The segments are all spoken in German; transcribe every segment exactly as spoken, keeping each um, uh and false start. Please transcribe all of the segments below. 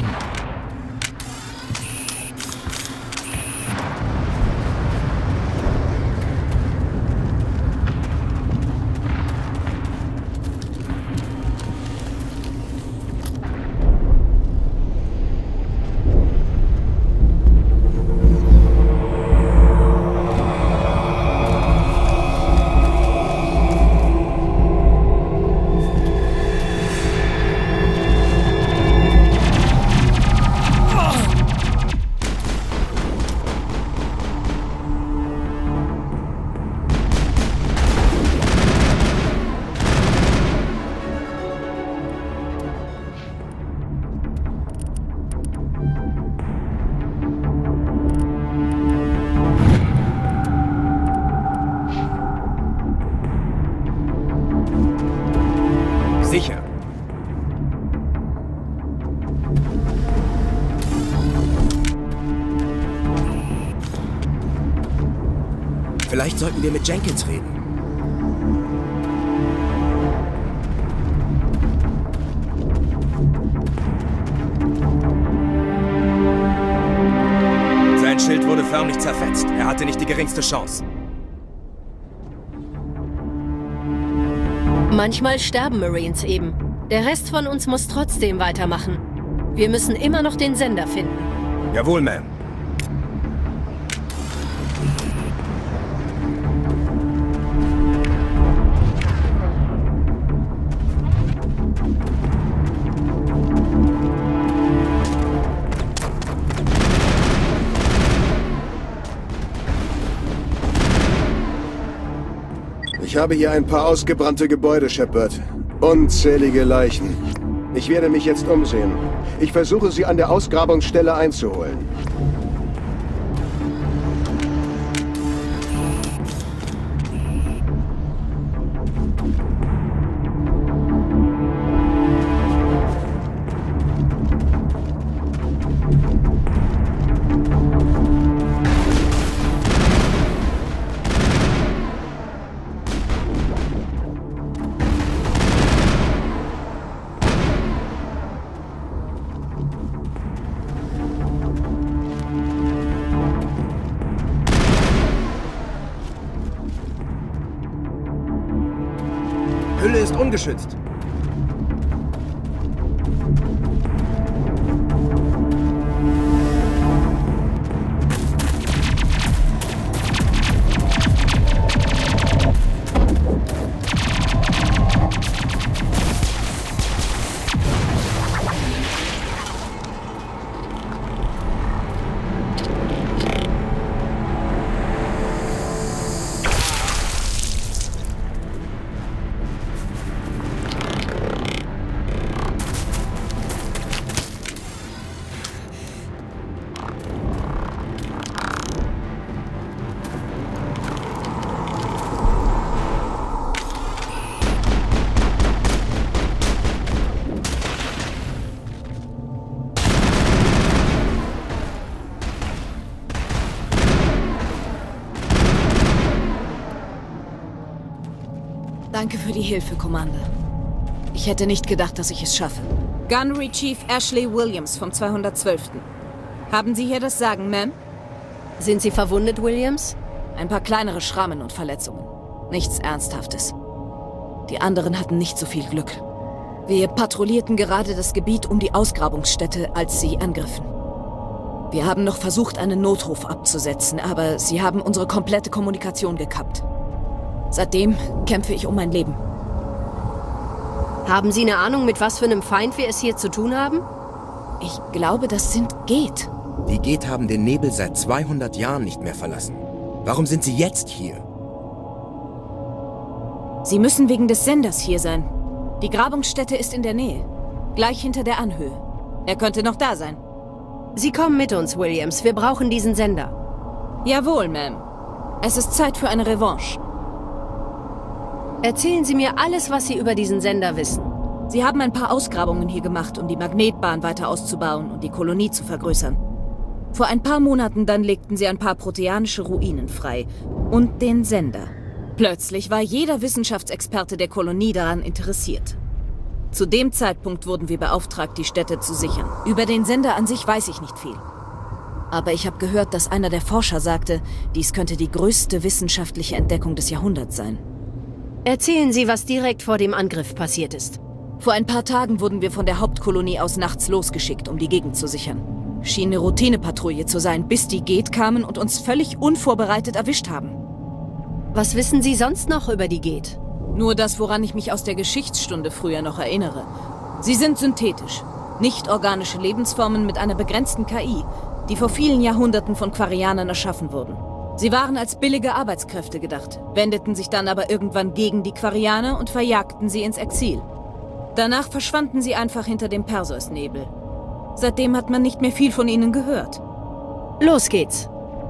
Sicher. Vielleicht sollten wir mit Jenkins reden. Sein Schild wurde förmlich zerfetzt. Er hatte nicht die geringste Chance. Manchmal sterben Marines eben. Der Rest von uns muss trotzdem weitermachen. Wir müssen immer noch den Sender finden. Jawohl, Ma'am. Ich habe hier ein paar ausgebrannte Gebäude, Shepard. Unzählige Leichen. Ich werde mich jetzt umsehen. Ich versuche, sie an der Ausgrabungsstelle einzuholen. Hülle ist ungeschützt. Danke für die Hilfe, Commander. Ich hätte nicht gedacht, dass ich es schaffe. Gunnery Chief Ashley Williams vom zweihundertzwölften Haben Sie hier das Sagen, Ma'am? Sind Sie verwundet, Williams? Ein paar kleinere Schrammen und Verletzungen. Nichts Ernsthaftes. Die anderen hatten nicht so viel Glück. Wir patrouillierten gerade das Gebiet um die Ausgrabungsstätte, als sie angriffen. Wir haben noch versucht, einen Notruf abzusetzen, aber sie haben unsere komplette Kommunikation gekappt. Seitdem kämpfe ich um mein Leben. Haben Sie eine Ahnung, mit was für einem Feind wir es hier zu tun haben? Ich glaube, das sind Geth. Die Geth haben den Nebel seit zweihundert Jahren nicht mehr verlassen. Warum sind sie jetzt hier? Sie müssen wegen des Senders hier sein. Die Grabungsstätte ist in der Nähe. Gleich hinter der Anhöhe. Er könnte noch da sein. Sie kommen mit uns, Williams. Wir brauchen diesen Sender. Jawohl, Ma'am. Es ist Zeit für eine Revanche. Erzählen Sie mir alles, was Sie über diesen Sender wissen. Sie haben ein paar Ausgrabungen hier gemacht, um die Magnetbahn weiter auszubauen und die Kolonie zu vergrößern. Vor ein paar Monaten dann legten sie ein paar proteanische Ruinen frei. Und den Sender. Plötzlich war jeder Wissenschaftsexperte der Kolonie daran interessiert. Zu dem Zeitpunkt wurden wir beauftragt, die Stätte zu sichern. Über den Sender an sich weiß ich nicht viel. Aber ich habe gehört, dass einer der Forscher sagte, dies könnte die größte wissenschaftliche Entdeckung des Jahrhunderts sein. Erzählen Sie, was direkt vor dem Angriff passiert ist. Vor ein paar Tagen wurden wir von der Hauptkolonie aus nachts losgeschickt, um die Gegend zu sichern. Schien eine Routinepatrouille zu sein, bis die Geth kamen und uns völlig unvorbereitet erwischt haben. Was wissen Sie sonst noch über die Geth? Nur das, woran ich mich aus der Geschichtsstunde früher noch erinnere. Sie sind synthetisch, nicht organische Lebensformen mit einer begrenzten K I, die vor vielen Jahrhunderten von Quarianern erschaffen wurden. Sie waren als billige Arbeitskräfte gedacht, wendeten sich dann aber irgendwann gegen die Quarianer und verjagten sie ins Exil. Danach verschwanden sie einfach hinter dem Perseusnebel. Seitdem hat man nicht mehr viel von ihnen gehört. Los geht's!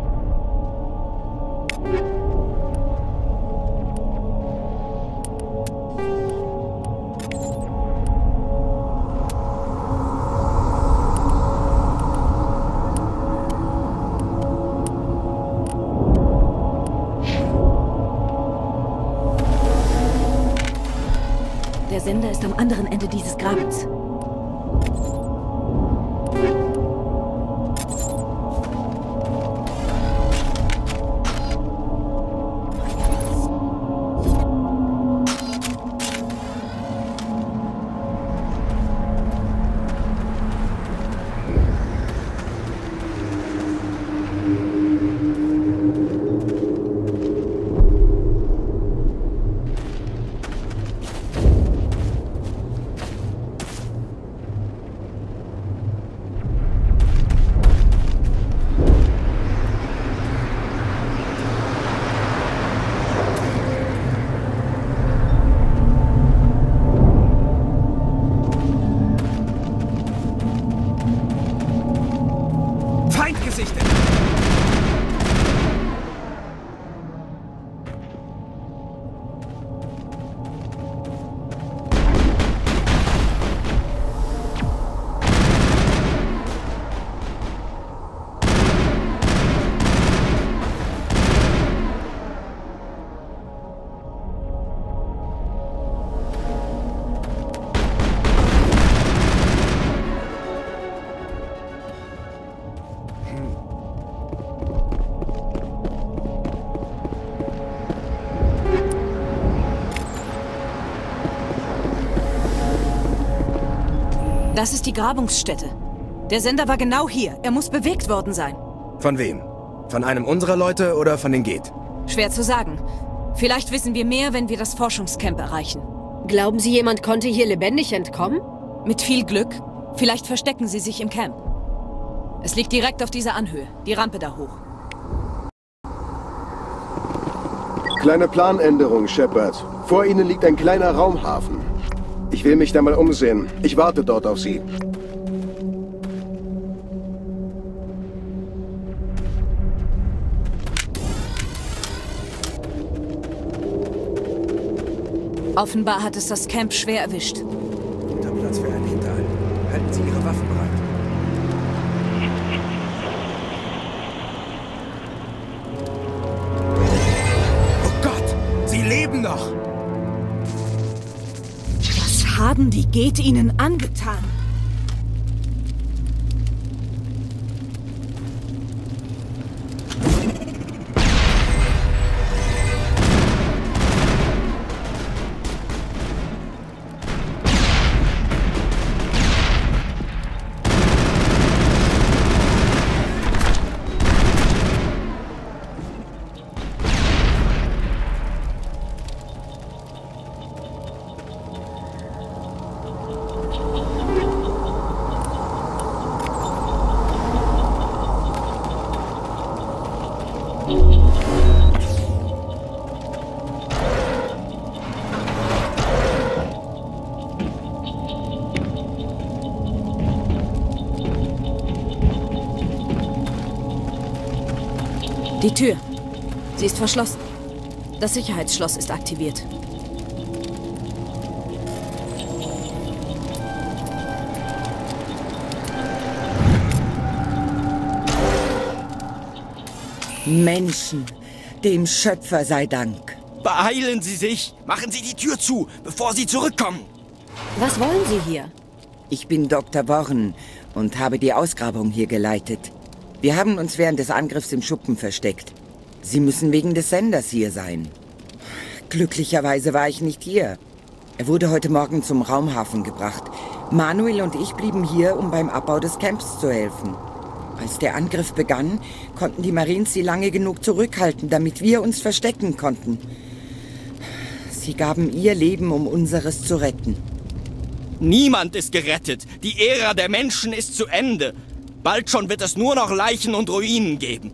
Der Sender ist am anderen Ende dieses Grabens. Das ist die Grabungsstätte. Der Sender war genau hier. Er muss bewegt worden sein. Von wem? Von einem unserer Leute oder von den Geth? Schwer zu sagen. Vielleicht wissen wir mehr, wenn wir das Forschungscamp erreichen. Glauben Sie, jemand konnte hier lebendig entkommen? Mit viel Glück. Vielleicht verstecken sie sich im Camp. Es liegt direkt auf dieser Anhöhe. Die Rampe da hoch. Kleine Planänderung, Shepard. Vor Ihnen liegt ein kleiner Raumhafen. Ich will mich da mal umsehen. Ich warte dort auf Sie. Offenbar hat es das Camp schwer erwischt. Guter Platz für einen Hinterhalt. Halten Sie Ihre Waffen bereit. Oh Gott! Sie leben noch! Was haben die Geth ihnen angetan? Die Tür. Sie ist verschlossen. Das Sicherheitsschloss ist aktiviert. Menschen, dem Schöpfer sei Dank. Beeilen Sie sich! Machen Sie die Tür zu, bevor Sie zurückkommen! Was wollen Sie hier? Ich bin Doktor Worren und habe die Ausgrabung hier geleitet. Wir haben uns während des Angriffs im Schuppen versteckt. Sie müssen wegen des Senders hier sein. Glücklicherweise war ich nicht hier. Er wurde heute Morgen zum Raumhafen gebracht. Manuel und ich blieben hier, um beim Abbau des Camps zu helfen. Als der Angriff begann, konnten die Marines sie lange genug zurückhalten, damit wir uns verstecken konnten. Sie gaben ihr Leben, um unseres zu retten. Niemand ist gerettet. Die Ära der Menschen ist zu Ende. Bald schon wird es nur noch Leichen und Ruinen geben.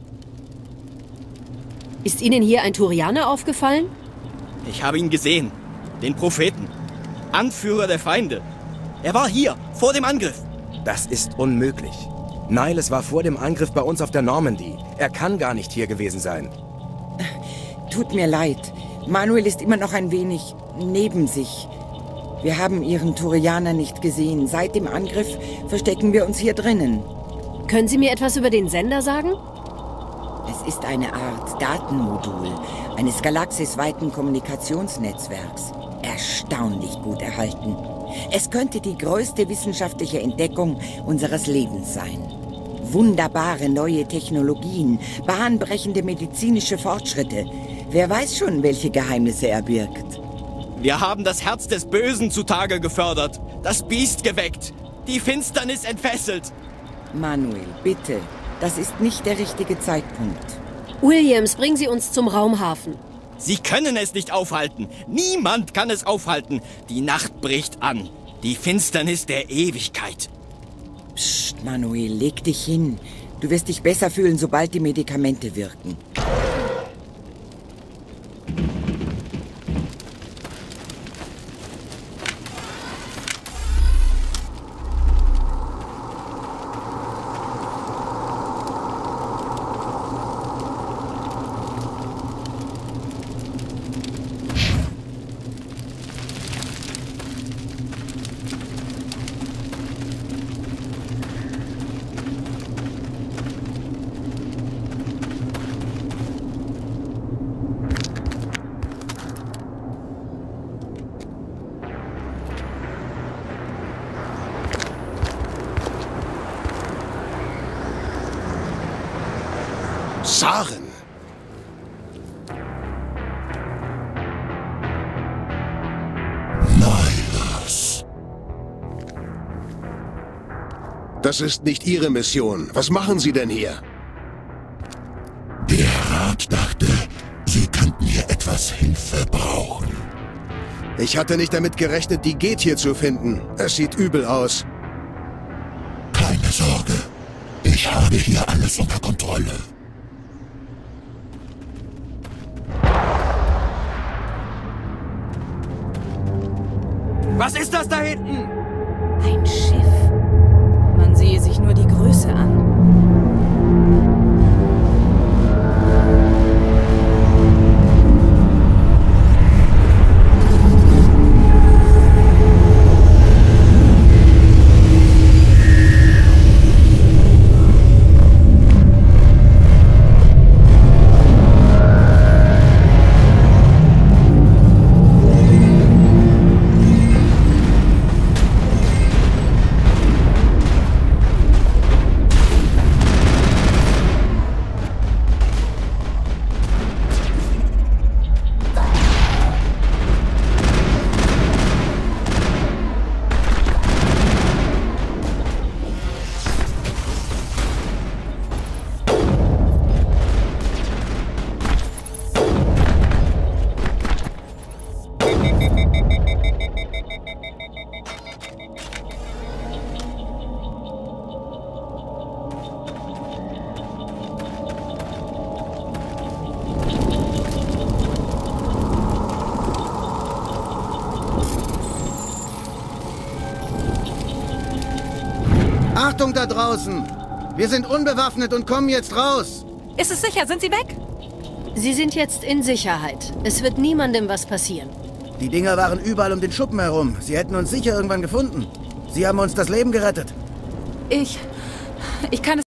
Ist Ihnen hier ein Turianer aufgefallen? Ich habe ihn gesehen. Den Propheten. Anführer der Feinde. Er war hier, vor dem Angriff. Das ist unmöglich. Niles war vor dem Angriff bei uns auf der Normandy. Er kann gar nicht hier gewesen sein. Tut mir leid. Manuel ist immer noch ein wenig neben sich. Wir haben Ihren Turianer nicht gesehen. Seit dem Angriff verstecken wir uns hier drinnen. Können Sie mir etwas über den Sender sagen? Es ist eine Art Datenmodul eines galaxisweiten Kommunikationsnetzwerks. Erstaunlich gut erhalten. Es könnte die größte wissenschaftliche Entdeckung unseres Lebens sein. Wunderbare neue Technologien, bahnbrechende medizinische Fortschritte. Wer weiß schon, welche Geheimnisse er birgt. Wir haben das Herz des Bösen zutage gefördert, das Biest geweckt, die Finsternis entfesselt. Manuel, bitte, das ist nicht der richtige Zeitpunkt. Williams, bringen Sie uns zum Raumhafen. Sie können es nicht aufhalten. Niemand kann es aufhalten. Die Nacht bricht an. Die Finsternis der Ewigkeit. Psst, Manuel, leg dich hin. Du wirst dich besser fühlen, sobald die Medikamente wirken. Saren! Niles. Das ist nicht Ihre Mission. Was machen Sie denn hier? Der Rat dachte, Sie könnten hier etwas Hilfe brauchen. Ich hatte nicht damit gerechnet, die Geht hier zu finden. Es sieht übel aus. Keine Sorge. Ich habe hier alles unter Kontrolle. Was ist das da hinten? Ein Schiff. Man sehe sich nur die Größe an. Achtung da draußen! Wir sind unbewaffnet und kommen jetzt raus! Ist es sicher? Sind Sie weg? Sie sind jetzt in Sicherheit. Es wird niemandem was passieren. Die Dinger waren überall um den Schuppen herum. Sie hätten uns sicher irgendwann gefunden. Sie haben uns das Leben gerettet. Ich... Ich kann es...